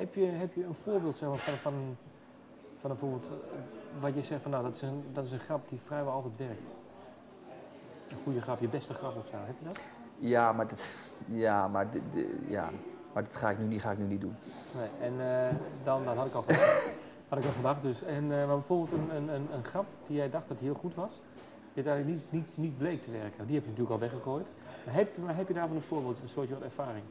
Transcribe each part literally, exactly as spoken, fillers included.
heb, je, heb je een voorbeeld zeg maar, van, van, van een voorbeeld wat je zegt van nou, dat is, een, dat is een grap die vrijwel altijd werkt? Een goede grap, je beste grap of zo, heb je dat? Ja, maar dit, ja, maar dit, dit, ja, maar dit ga ik nu niet, ga ik nu niet doen. Nee, en uh, dan, dat had ik al gedacht. had ik al gedacht dus. En uh, maar bijvoorbeeld een, een, een, een grap die jij dacht dat heel goed was, die uiteindelijk niet, niet, niet bleek te werken. Die heb je natuurlijk al weggegooid. Maar heb, maar heb je daarvan een voorbeeld, een soort wat ervaring?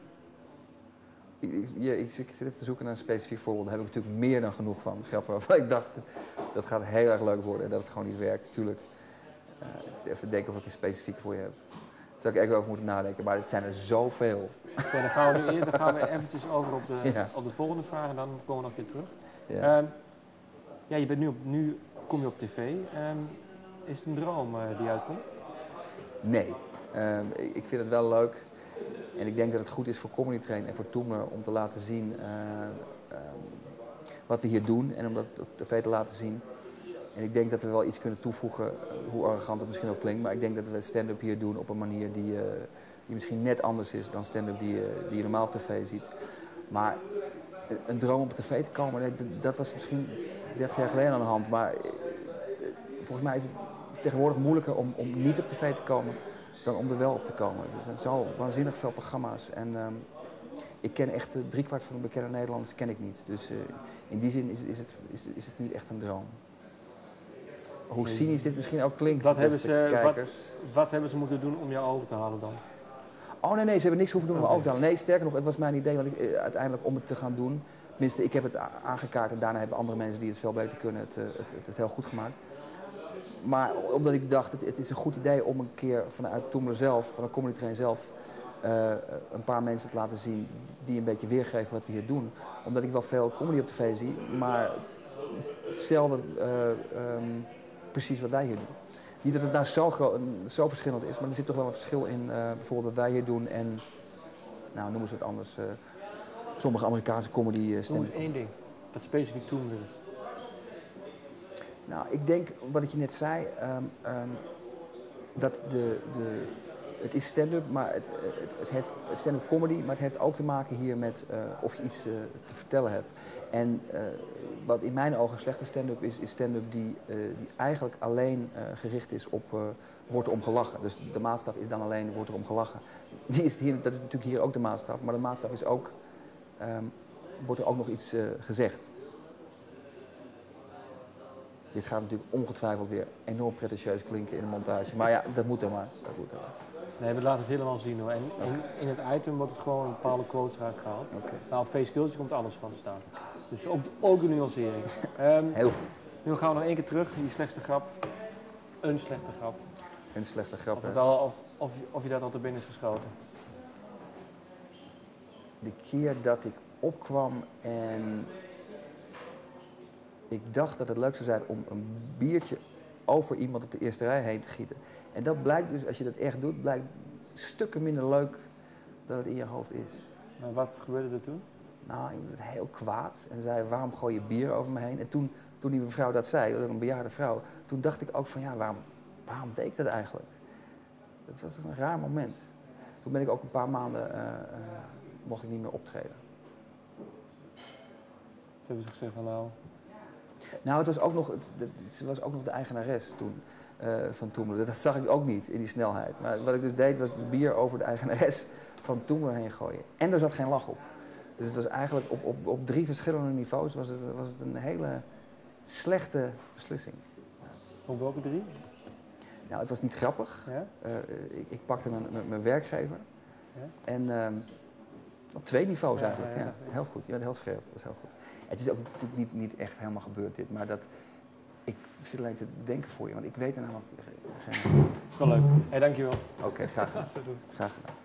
Ik, ik, ja, ik, ik zit even te zoeken naar een specifiek voorbeeld. Daar heb ik natuurlijk meer dan genoeg van. Grappen waarvan ik dacht, dat gaat heel erg leuk worden en dat het gewoon niet werkt. Natuurlijk. Uh, ik zit even te denken of ik een specifiek voor je heb. Daar zou ik echt over moeten nadenken, maar het zijn er zoveel. Ja, dan gaan we nu dan gaan we eventjes over op de, ja. op de volgende vraag en dan komen we nog weer terug. Ja, um, ja je bent nu, op, nu kom je op tv. Um, is het een droom uh, die uitkomt? Nee. Uh, ik vind het wel leuk en ik denk dat het goed is voor Comedy Train en voor Toemler om te laten zien uh, uh, wat we hier doen en om dat op tv te laten zien. En ik denk dat we wel iets kunnen toevoegen, hoe arrogant het misschien ook klinkt, maar ik denk dat we stand-up hier doen op een manier die, uh, die misschien net anders is dan stand-up die, uh, die je normaal op tv ziet. Maar een droom op tv te komen, dat was misschien dertig jaar geleden aan de hand, maar volgens mij is het tegenwoordig moeilijker om, om niet op tv te komen dan om er wel op te komen. Er zijn zo waanzinnig veel programma's en um, ik ken echt uh, driekwart van de bekende Nederlanders ken ik niet. Dus uh, in die zin is, is, het, is, is het niet echt een droom. Hoe cynisch dit misschien ook klinkt, wat hebben, ze, kijkers. Wat, wat hebben ze moeten doen om jou over te halen dan? Oh nee, nee, ze hebben niks hoeven doen om me over te halen. Nee, sterker nog, het was mijn idee want ik, uh, uiteindelijk om het te gaan doen. Tenminste, ik heb het aangekaart en daarna hebben andere mensen die het veel beter kunnen het, uh, het, het, het heel goed gemaakt. Maar omdat ik dacht, het, het is een goed idee om een keer vanuit Toemler zelf, van de Comedy Train zelf, uh, een paar mensen te laten zien die een beetje weergeven wat we hier doen. Omdat ik wel veel comedy op tv zie, maar zelden uh, um, precies wat wij hier doen. Niet dat het nou zo, zo verschillend is, maar er zit toch wel een verschil in uh, bijvoorbeeld wat wij hier doen en, nou noemen ze het anders, uh, sommige Amerikaanse comedy uh, Noem eens één ding, dat specifiek Toemler is. Nou, ik denk, wat ik je net zei, um, um, dat de, de, het is stand-up, maar het, het, het heeft stand-up comedy, maar het heeft ook te maken hier met uh, of je iets uh, te vertellen hebt. En uh, wat in mijn ogen slechte stand-up is, is stand-up die, uh, die eigenlijk alleen uh, gericht is op uh, wordt er om gelachen. Dus de maatstaf is dan alleen wordt er om gelachen. Die is hier, dat is natuurlijk hier ook de maatstaf, maar de maatstaf is ook, um, wordt er ook nog iets uh, gezegd. Dit gaat natuurlijk ongetwijfeld weer enorm pretentieus klinken in de montage. Maar ja, dat moet er maar. Dat moet er maar. Nee, we laten het helemaal zien hoor. En okay. in, in het item wordt het gewoon een bepaalde quotes eruit gehaald. Okay. Nou, op Face Culture komt alles van te staan. Dus ook, ook de nuancering. Um, Heel goed. Nu gaan we nog één keer terug. Je slechtste grap. Een slechte grap. Een slechte grap. Of, het al, of, of, of je dat al te binnen is geschoten. De keer dat ik opkwam en ik dacht dat het leuk zou zijn om een biertje over iemand op de eerste rij heen te gieten. En dat blijkt dus, als je dat echt doet, blijkt stukken minder leuk dan het in je hoofd is. Maar wat gebeurde er toen? Nou, iemand werd heel kwaad en zei, waarom gooi je bier over me heen? En toen, toen die mevrouw dat zei, dat was een bejaarde vrouw, toen dacht ik ook van, ja, waarom, waarom deed ik dat eigenlijk? Dat was een raar moment. Toen ben ik ook een paar maanden, uh, uh, mocht ik niet meer optreden. Toen hebben ze gezegd van nou... Nou, het was ook nog, het, het, ze was ook nog de eigenares toen, uh, van Toemler. Dat zag ik ook niet in die snelheid. Maar wat ik dus deed, was het bier over de eigenares van Toemler heen gooien. En er zat geen lach op. Dus het was eigenlijk op, op, op drie verschillende niveaus was het, was het een hele slechte beslissing. Op welke drie? Nou, het was niet grappig. Ja? Uh, ik, ik pakte mijn, mijn, mijn werkgever. Ja? En uh, op twee niveaus ja, eigenlijk. Ja, ja, ja, heel goed. Je bent heel scherp. Dat is heel goed. Het is ook natuurlijk niet, niet echt helemaal gebeurd dit, maar dat ik zit alleen te denken voor je, want ik weet er namelijk geen. Wel leuk. Hé, hey, dankjewel. Oké, okay, graag gedaan. Graag gedaan.